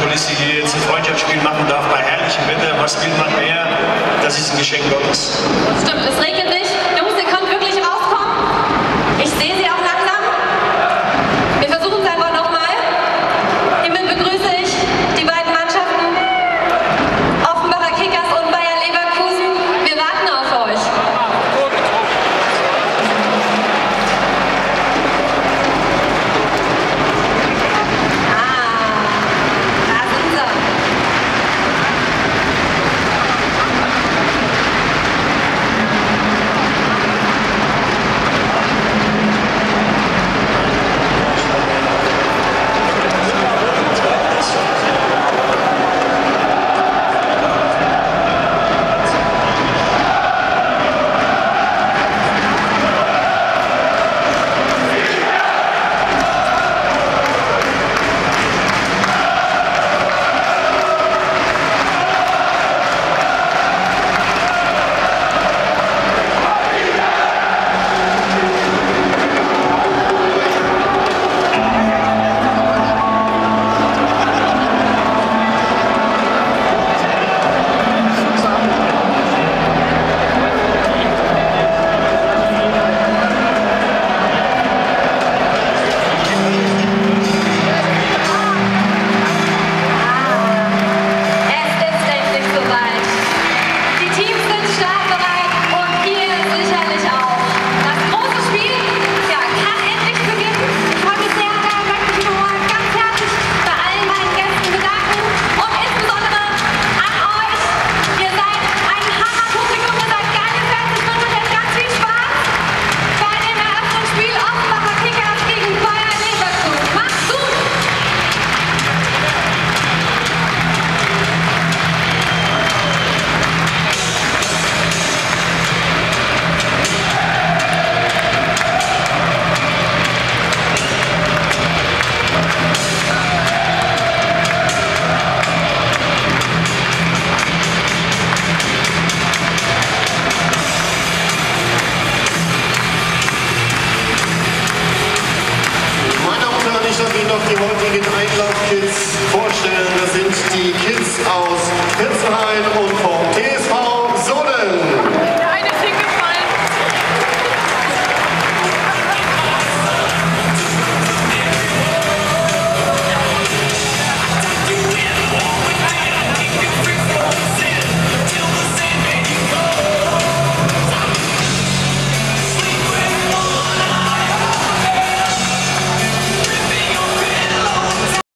Kulisse hier jetzt ein Freundschaftsspiel machen darf bei herrlichem Wetter. Was will man mehr? Das ist ein Geschenk Gottes. Stimmt, es regnet nicht. Jungs, ihr könnt wirklich rauskommen. Ich sehe sie auch langsam. Wir versuchen es einfach nochmal. Hiermit begrüße ich die beiden Mannschaften, Offenbacher Kickers und Bayer Leverkusen. Wir warten auf euch. Da sind sie. Die heutigen Einlaufkids vor